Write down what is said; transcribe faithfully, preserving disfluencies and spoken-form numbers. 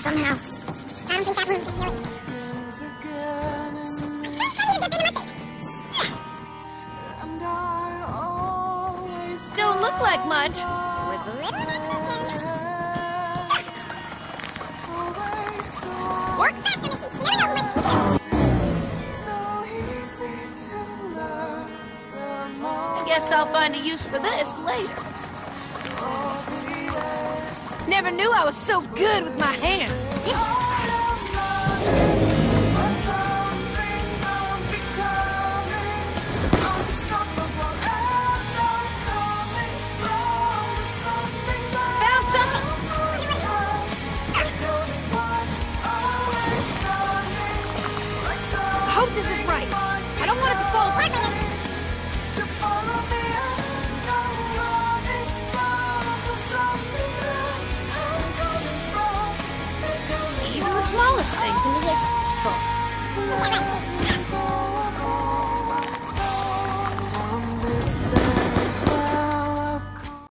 somehow. I don't think that one's gonna heal it. Don't look like much. With little imagination. Work. I guess I'll find a use for this later. Never knew I was so good with my hands. I hope this is right. I don't want it to fall apart. Even the smallest thing can be useful.